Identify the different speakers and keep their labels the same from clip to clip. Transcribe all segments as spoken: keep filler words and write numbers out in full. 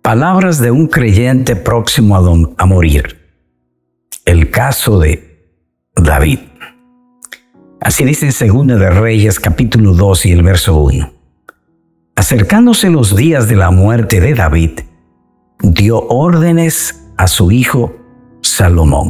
Speaker 1: Palabras de un creyente próximo a, don, a morir. El caso de David. Así dice en Segunda de Reyes, capítulo dos y el verso uno. Acercándose los días de la muerte de David, dio órdenes a su hijo Salomón.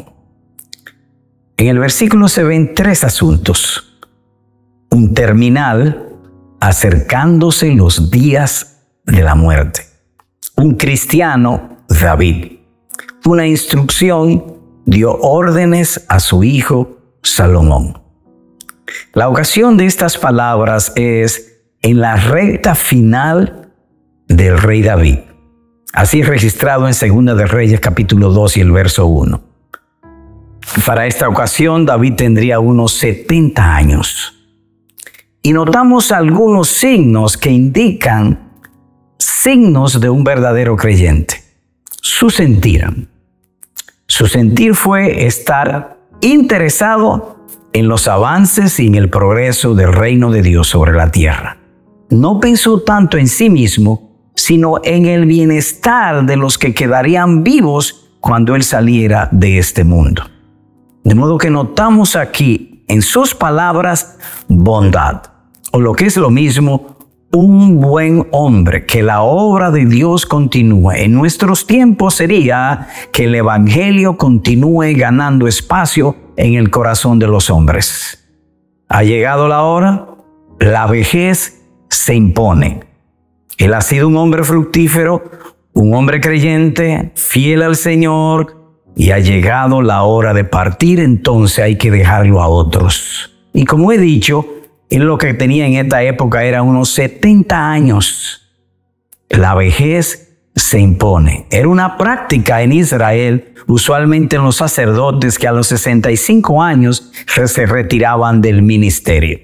Speaker 1: En el versículo se ven tres asuntos. Un terminal, acercándose los días de la muerte. Un cristiano, David. Una instrucción, dio órdenes a su hijo Salomón. La ocasión de estas palabras es en la recta final del rey David. Así es registrado en Segunda de Reyes, capítulo dos y el verso uno. Para esta ocasión, David tendría unos setenta años. Y notamos algunos signos que indican signos de un verdadero creyente. Su sentir. Su sentir fue estar interesado en los avances y en el progreso del reino de Dios sobre la tierra. No pensó tanto en sí mismo, sino en el bienestar de los que quedarían vivos cuando él saliera de este mundo. De modo que notamos aquí en sus palabras bondad, o lo que es lo mismo, un buen hombre, que la obra de Dios continúe. En nuestros tiempos sería que el evangelio continúe ganando espacio en el corazón de los hombres. Ha llegado la hora, la vejez se impone. Él ha sido un hombre fructífero, un hombre creyente, fiel al Señor, y ha llegado la hora de partir, entonces hay que dejarlo a otros. Y como he dicho, él lo que tenía en esta época era unos setenta años. La vejez se impone. Era una práctica en Israel, usualmente en los sacerdotes, que a los sesenta y cinco años se retiraban del ministerio.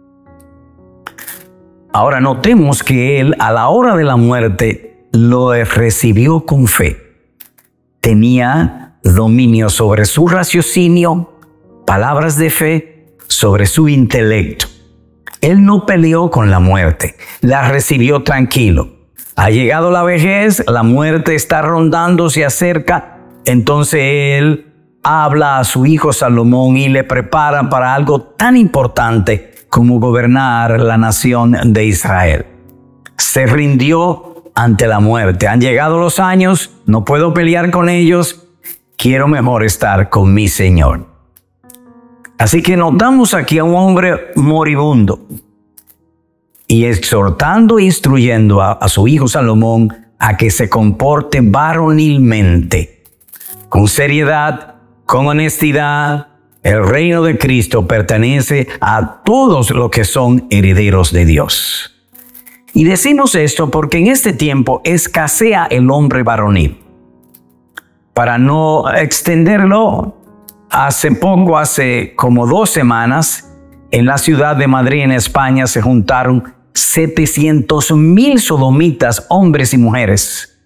Speaker 1: Ahora notemos que él, a la hora de la muerte, lo recibió con fe. Tenía dominio sobre su raciocinio, palabras de fe, sobre su intelecto. Él no peleó con la muerte, la recibió tranquilo. Ha llegado la vejez, la muerte está rondando, se acerca. Entonces él habla a su hijo Salomón y le prepara para algo tan importante como gobernar la nación de Israel. Se rindió ante la muerte. Han llegado los años, no puedo pelear con ellos, quiero mejor estar con mi Señor. Así que notamos aquí a un hombre moribundo y exhortando e instruyendo a, a su hijo Salomón a que se comporte varonilmente, con seriedad, con honestidad. El reino de Cristo pertenece a todos los que son herederos de Dios. Y decimos esto porque en este tiempo escasea el hombre varonil. Para no extenderlo, hace poco, hace como dos semanas, en la ciudad de Madrid, en España, se juntaron setecientos mil sodomitas, hombres y mujeres.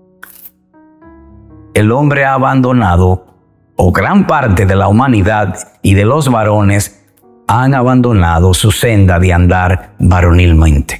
Speaker 1: El hombre ha abandonado, o gran parte de la humanidad y de los varones han abandonado su senda de andar varonilmente.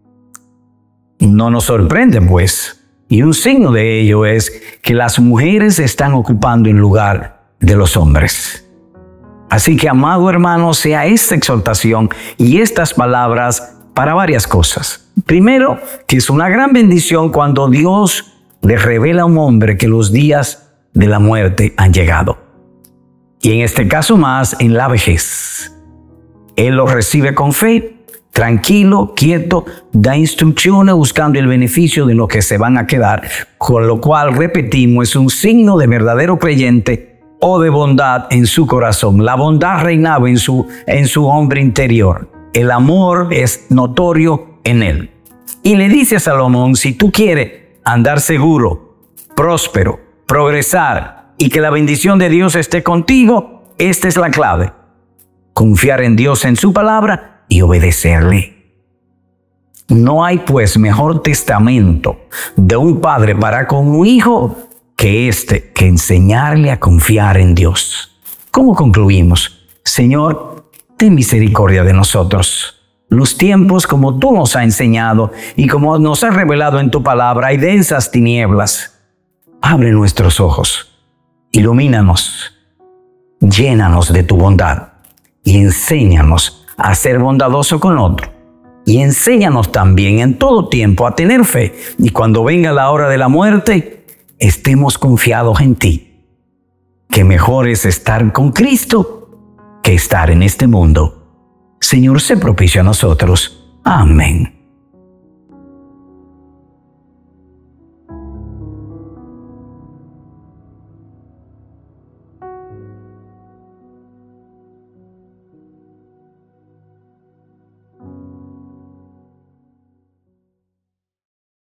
Speaker 1: No nos sorprende, pues, y un signo de ello es que las mujeres están ocupando el lugar de los hombres. Así que, amado hermano, sea esta exhortación y estas palabras para varias cosas. Primero, que es una gran bendición cuando Dios le revela a un hombre que los días de la muerte han llegado. Y en este caso más, en la vejez. Él lo recibe con fe, tranquilo, quieto, da instrucciones buscando el beneficio de los que se van a quedar, con lo cual, repetimos, es un signo de verdadero creyente o de bondad en su corazón. La bondad reinaba en su, en su hombre interior. El amor es notorio en él. Y le dice a Salomón, si tú quieres andar seguro, próspero, progresar y que la bendición de Dios esté contigo, esta es la clave. Confiar en Dios, en su palabra y obedecerle. No hay pues mejor testamento de un padre para con un hijo que este, que enseñarle a confiar en Dios. ¿Cómo concluimos? Señor, ten misericordia de nosotros. Los tiempos, como tú nos has enseñado y como nos has revelado en tu palabra, hay densas tinieblas. Abre nuestros ojos, ilumínanos, llénanos de tu bondad y enséñanos a ser bondadoso con otro. Y enséñanos también en todo tiempo a tener fe, y cuando venga la hora de la muerte, estemos confiados en ti. Que mejor es estar con Cristo que estar en este mundo. Señor, sé propicio a nosotros. Amén.